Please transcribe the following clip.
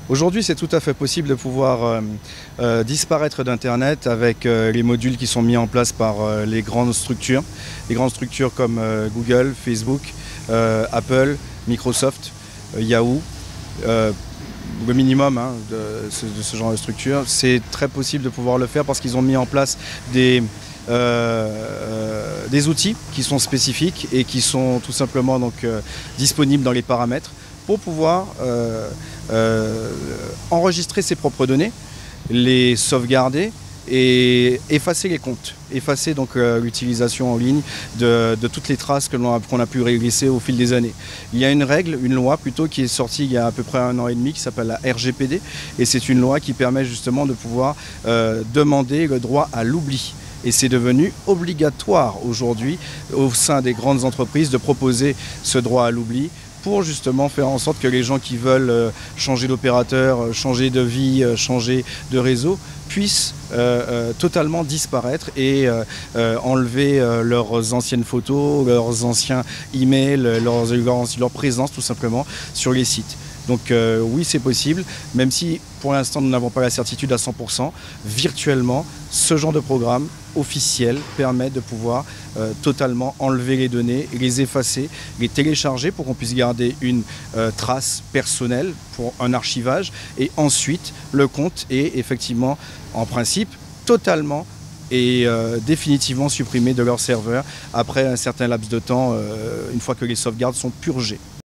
Aujourd'hui, c'est tout à fait possible de pouvoir disparaître d'Internet avec les modules qui sont mis en place par les grandes structures. Les grandes structures comme Google, Facebook, Apple, Microsoft, Yahoo. Le minimum de ce genre de structure. C'est très possible de pouvoir le faire parce qu'ils ont mis en place des outils qui sont spécifiques et qui sont tout simplement disponibles dans les paramètres pour pouvoir enregistrer ses propres données, les sauvegarder et effacer les comptes, effacer l'utilisation en ligne de toutes les traces qu'on a pu laisser au fil des années. Il y a une loi plutôt qui est sortie il y a à peu près 1 an et demi qui s'appelle la RGPD et c'est une loi qui permet justement de pouvoir demander le droit à l'oubli. Et c'est devenu obligatoire aujourd'hui au sein des grandes entreprises de proposer ce droit à l'oubli pour justement faire en sorte que les gens qui veulent changer d'opérateur, changer de vie, changer de réseau puissent totalement disparaître et enlever leurs anciennes photos, leurs anciens emails, leur présence tout simplement sur les sites. Donc oui, c'est possible, même si pour l'instant nous n'avons pas la certitude à 100%, virtuellement, ce genre de programme officiel permet de pouvoir totalement enlever les données, les effacer, les télécharger pour qu'on puisse garder une trace personnelle pour un archivage et ensuite le compte est effectivement en principe totalement et définitivement supprimé de leur serveur après un certain laps de temps, une fois que les sauvegardes sont purgées.